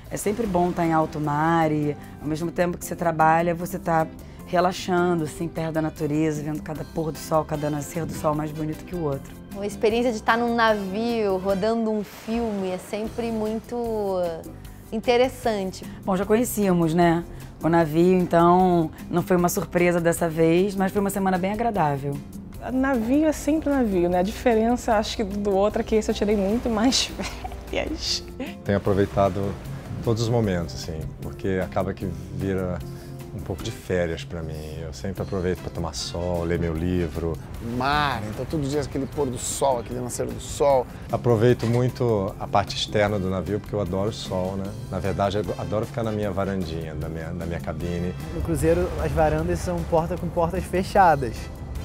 É sempre bom estar em alto mar e, ao mesmo tempo que você trabalha, você está relaxando, assim, perto da natureza, vendo cada pôr do sol, cada nascer do sol mais bonito que o outro. A experiência de estar num navio, rodando um filme, é sempre muito interessante. Bom, já conhecíamos, né, o navio, então não foi uma surpresa dessa vez, mas foi uma semana bem agradável. Navio é sempre navio, né? A diferença, acho que do outro é que esse eu tirei muito mais férias. Tenho aproveitado todos os momentos, assim, porque acaba que vira um pouco de férias para mim. Eu sempre aproveito para tomar sol, ler meu livro. Mar, então todo dia aquele pôr do sol, aquele nascer do sol. Aproveito muito a parte externa do navio, porque eu adoro o sol, né? Na verdade, eu adoro ficar na minha varandinha, da minha cabine. No cruzeiro, as varandas são com portas fechadas.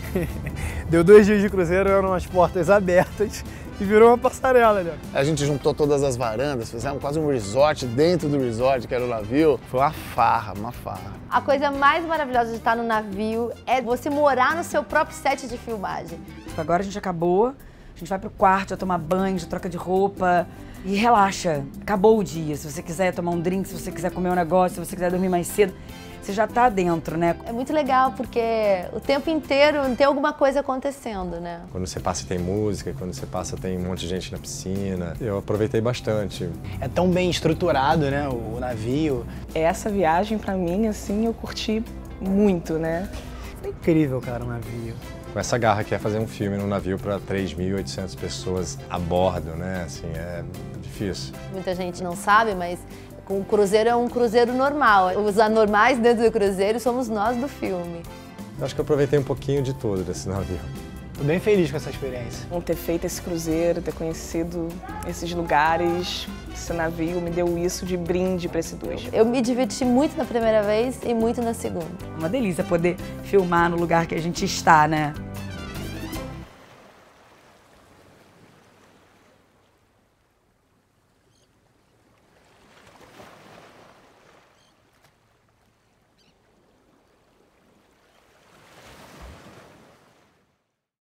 Deu 2 dias de cruzeiro, eram as portas abertas e virou uma passarela ali. A gente juntou todas as varandas, fizemos quase um resort dentro do resort, que era o navio. Foi uma farra, uma farra. A coisa mais maravilhosa de estar no navio é você morar no seu próprio set de filmagem. Agora a gente acabou, a gente vai pro quarto, já toma banho, já troca de roupa e relaxa. Acabou o dia. Se você quiser tomar um drink, se você quiser comer um negócio, se você quiser dormir mais cedo, você já tá dentro, né? É muito legal porque o tempo inteiro tem alguma coisa acontecendo, né? Quando você passa tem música, quando você passa tem um monte de gente na piscina. Eu aproveitei bastante. É tão bem estruturado, né, o navio. Essa viagem, pra mim, assim, eu curti muito, né? É incrível, cara, o navio. Com essa garra que é fazer um filme num navio para 3.800 pessoas a bordo, né? Assim, é difícil. Muita gente não sabe, mas o cruzeiro é um cruzeiro normal. Os anormais dentro do cruzeiro somos nós do filme. Eu acho que eu aproveitei um pouquinho de tudo desse navio. Tô bem feliz com essa experiência. Ter feito esse cruzeiro, ter conhecido esses lugares, esse navio me deu isso de brinde para esse 2. Eu me diverti muito na primeira vez e muito na segunda. Uma delícia poder filmar no lugar que a gente está, né?